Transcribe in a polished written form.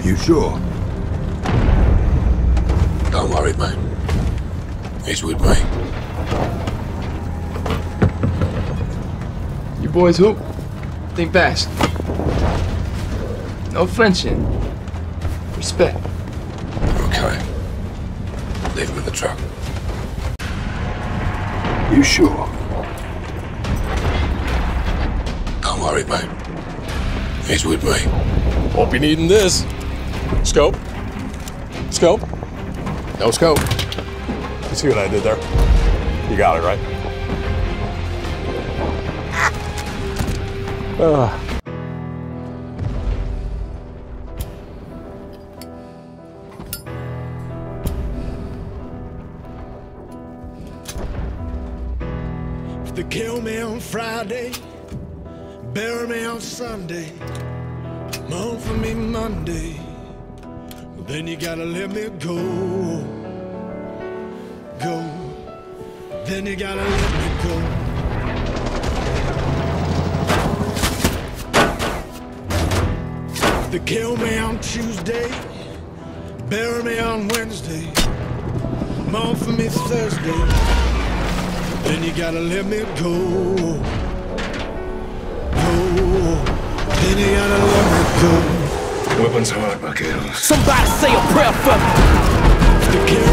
You sure? Don't worry, mate. He's with me. You boys who? Think fast. No flinching. Respect. Okay. Leave him in the truck. You sure? Don't worry, mate. He's with me. Won't be needing this. Scope. Scope. No scope. You see what I did there? You got it, right? If they kill me on Friday, bury me on Sunday, mourn for me Monday, well, then you gotta let me go. Go. Then you gotta let me go. If they kill me on Tuesday, bury me on Wednesday, mourn for me Thursday, then you gotta let me go. Go. Then you gotta let me go. Weapons hard, vaqueros. Somebody say a prayer for me. If they kill